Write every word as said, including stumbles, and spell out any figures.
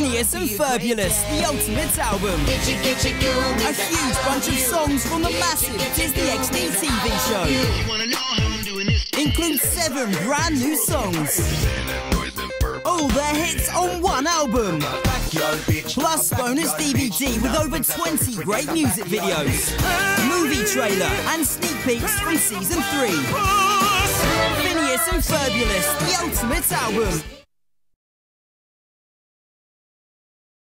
Phineas and Ferb-ulous, the ultimate album. A huge bunch of songs from the massive Disney X D T V show. Includes seven brand new songs. All their hits on one album. Plus bonus D V D with over twenty great music videos, movie trailer and sneak peeks from season three. Phineas and Ferb-ulous, the ultimate album.